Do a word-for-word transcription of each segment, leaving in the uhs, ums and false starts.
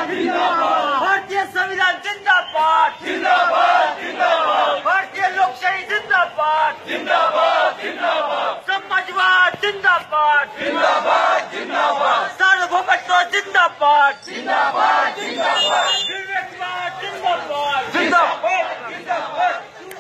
भारतीय संविधान जिंदाबाद जिंदाबाद जिंदाबाद भारतीय लोकशाही जिंदाबाद जिंदाबाद जिंदाबाद समाजवाद जिंदाबाद जिंदाबाद जिंदाबाद सार्वभौमत्व जिंदाबाद जिंदाबाद जिंदाबाद विवेकवाद जिंदाबाद जिंदाबाद जिंदाबाद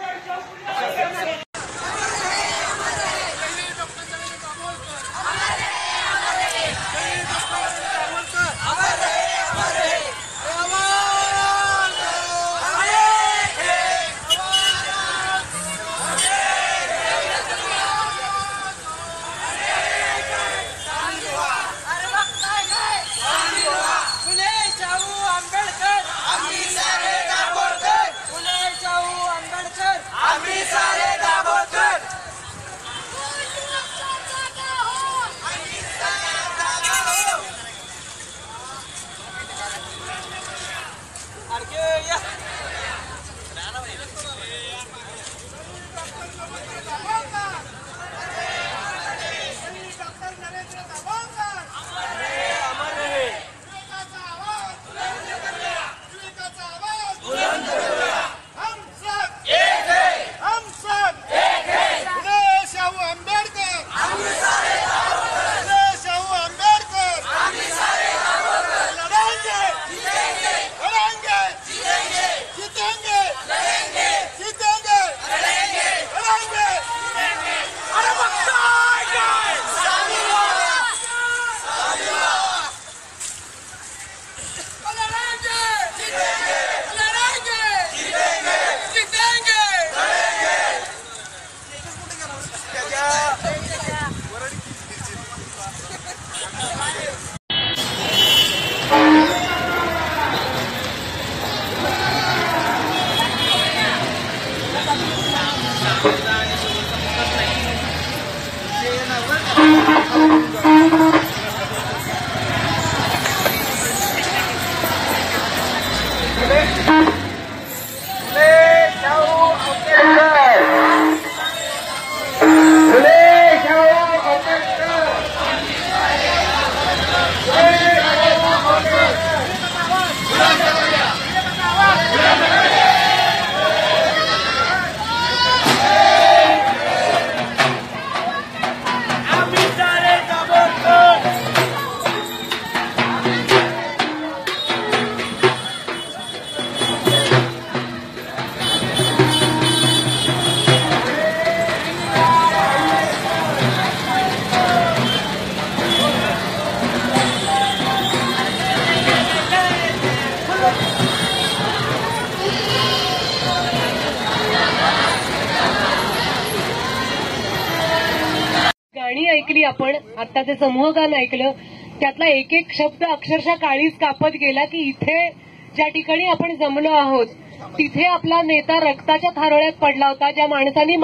गाणी ऐकली आपण, आता ते समूह गाणं ऐकलं, त्यातला एक एक शब्द अक्षरशः काळीच कापत गेला की इथे ज्या ठिकाणी आपण जमलो आहोत तिथे आपला नेता रक्ताच्या थारोळ्यात पडला होता, ज्या माणसांनी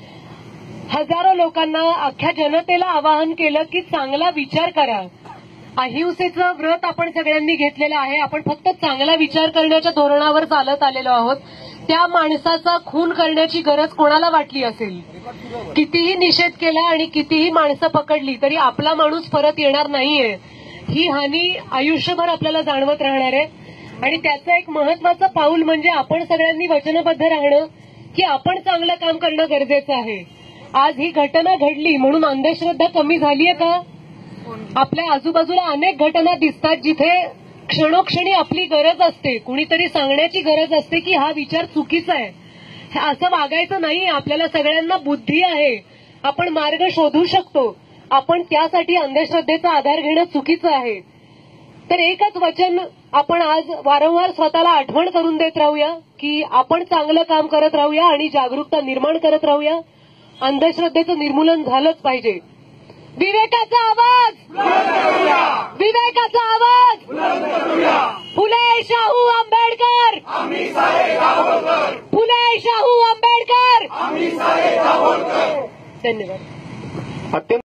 हजारो लोकांना, अख्ख्या जनतेला आवाहन केलं की चांगला विचार करा. अहिंसेचं व्रत आपण सगळ्यांनी घेतलेलं आहे, आपण फक्त चांगला विचार करण्याच्या धोरणावर चालत आलेलो आहोत. त्या माणसाचा खून करण्याची गरज कोणाला वाटली असेल? कितीही निषेध केला आणि कितीही माणसं पकडली तरी आपला माणूस परत येणार नाहीये, ही हानी आयुष्यभर आपल्याला जाणवत राहणार आहे. आणि त्याचं एक महत्वाचं पाऊल म्हणजे आपण सगळ्यांनी वचनबद्ध राहणं की आपण चांगलं काम करणं गरजेचं आहे. आज ही घटना घडली म्हणून अंधश्रद्धा कमी झालीये का? आपल्या आजूबाजूला अनेक घटना दिसतात जिथे क्षणोक्षणी आपली गरज असते, कुणीतरी सांगण्याची गरज असते की हा विचार चुकीचा आहे, असं वागायचं नाही. आपल्याला सगळ्यांना बुद्धी आहे, आपण मार्ग शोधू शकतो, आपण त्यासाठी अंधश्रद्धेचा आधार घेणं चुकीचं आहे. तर एकच वचन आपण आज वारंवार स्वतःला आठवण करून देत राहूया की आपण चांगलं काम करत राहूया आणि जागरूकता निर्माण करत राहूया. अंधश्रद्धेचं निर्मूलन झालंच पाहिजे. विवेकाचा आवाज, विवेकाचा आवाज, फुले शाहू आंबेडकर, फुले शाहू आंबेडकर. धन्यवाद.